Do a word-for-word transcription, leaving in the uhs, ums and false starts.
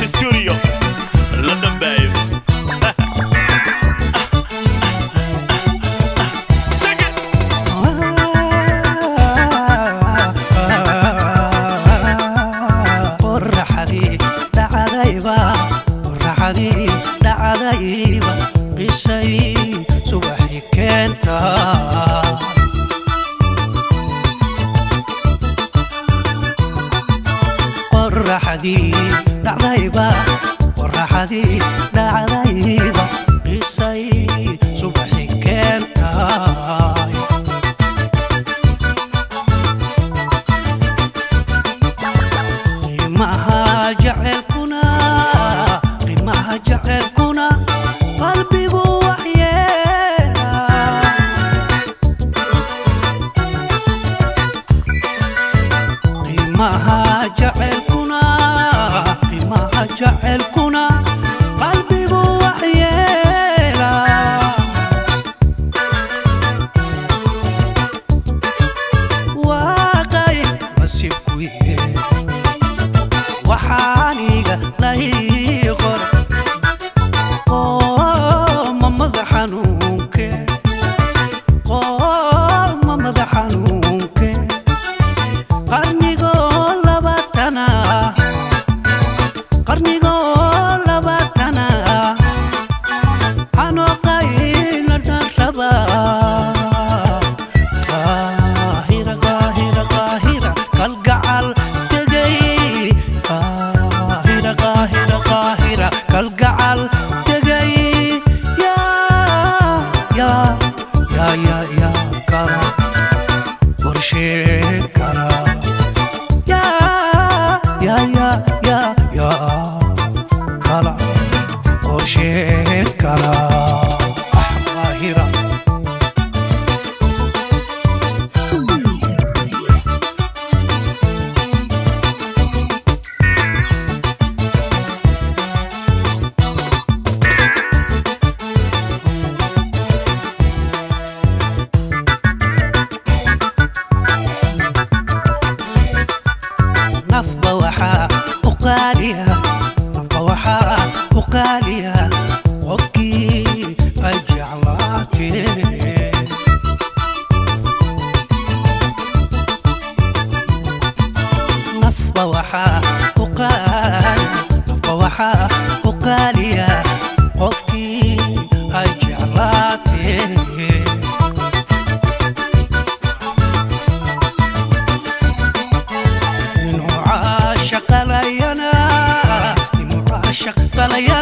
ستوريو لندن بايب qorraxdii dhacdayba qorraxdii dhacdayba qisay subaxii keenta qorraxdii dhacdayba qorraxdii dhacdayba qisay subaxii keenta qiimaha jacaylkuna qiimaha jacaylkuna qalbigu waxyeela qiimaha jacaylkuna qiimaha jacaylkuna qalbigu waxyeela waaqay nasiibku yee waxaaniga laii qor qooma madax xanuunke qooma madax xanuunke qarnigoo labaatana qarnigoo labaatana anoo qayla dharraba qaahira qaahira qaahira kalgacal قاهرة قاهرة قاهرة كالقعل تجي يا يا يا يا يا كرا ورشي كرا يا يا يا يا يا كرا ورشي كرا قاهرة نفض وحا أقاليها نفض وحا أقاليها وفكي الجعلاتي نفض وحا أقال نفض وحا أقاليها وفكي الجعلاتي عاشق لينا عاشق لينا